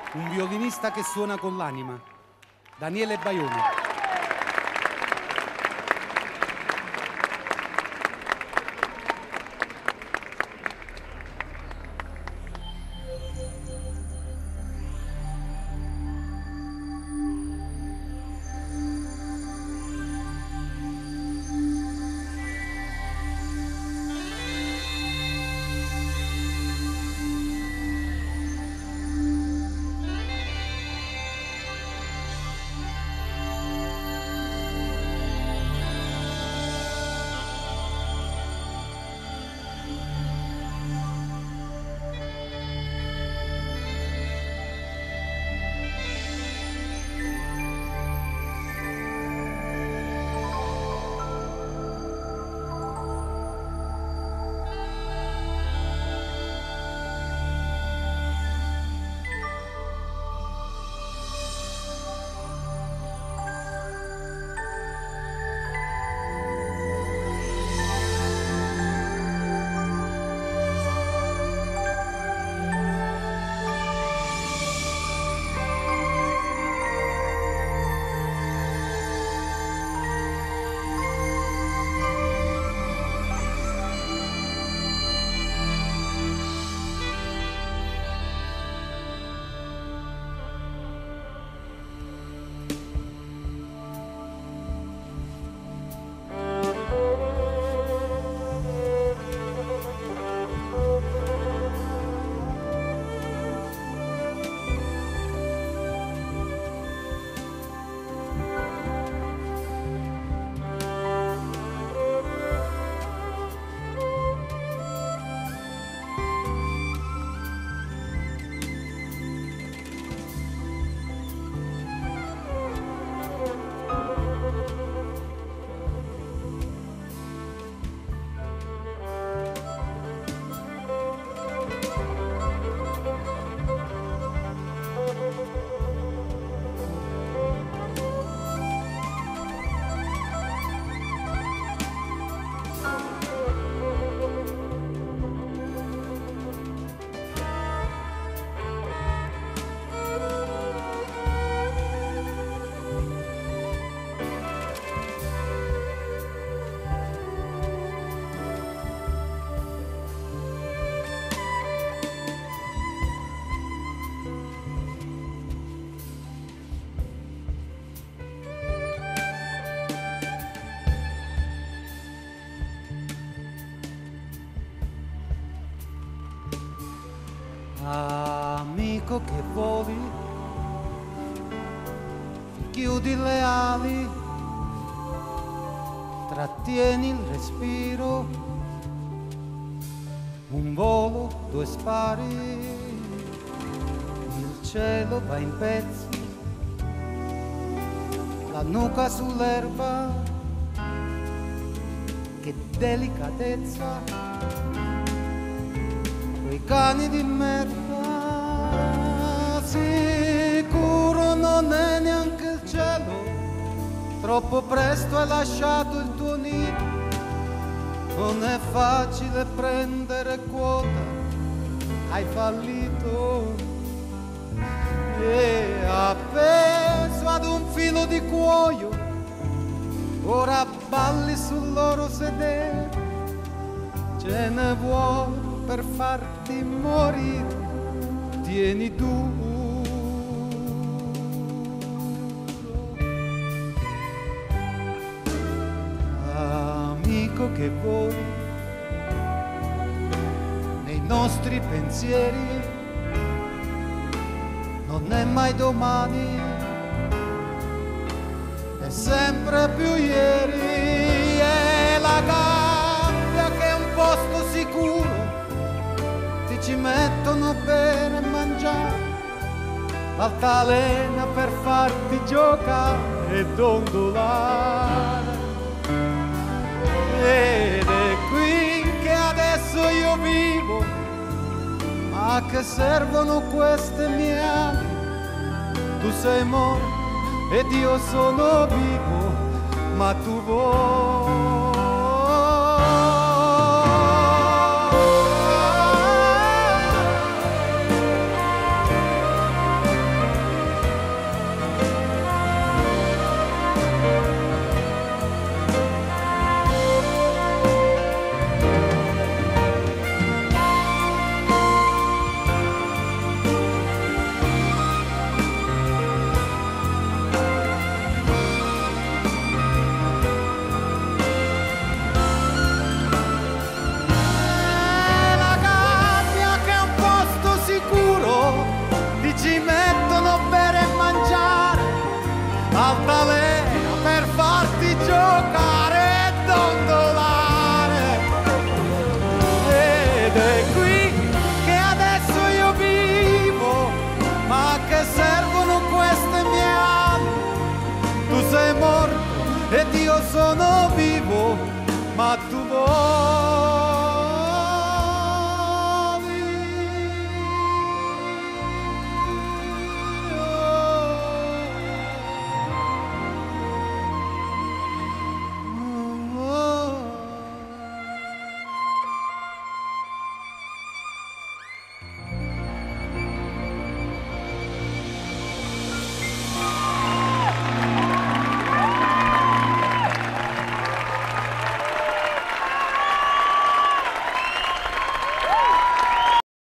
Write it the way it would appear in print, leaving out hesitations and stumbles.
un violinista che suona con l'anima, Daniele Baioni. Amico che voli, chiudi le ali, trattieni il respiro, un volo, due spari, il cielo va in pezzi, la nuca sull'erba, che delicatezza, quei cani di merda. Sicuro non è neanche il cielo, troppo presto hai lasciato il tuo nido, non è facile prendere quota, hai fallito e appeso ad un filo di cuoio, ora balli sul loro sedere, ce ne vuole per farti morire, tieni duro. Amico che voli nei nostri pensieri, non è mai domani, è sempre più ieri, è la gabbia che è un posto sicuro, ti ci mettono bere e mangiare, l'altalena per farti giocare e dondolare. Ed è qui che adesso io vivo, ma che servono queste mie ali? Tu sei morto ed io sono vivo, ma tu vuoi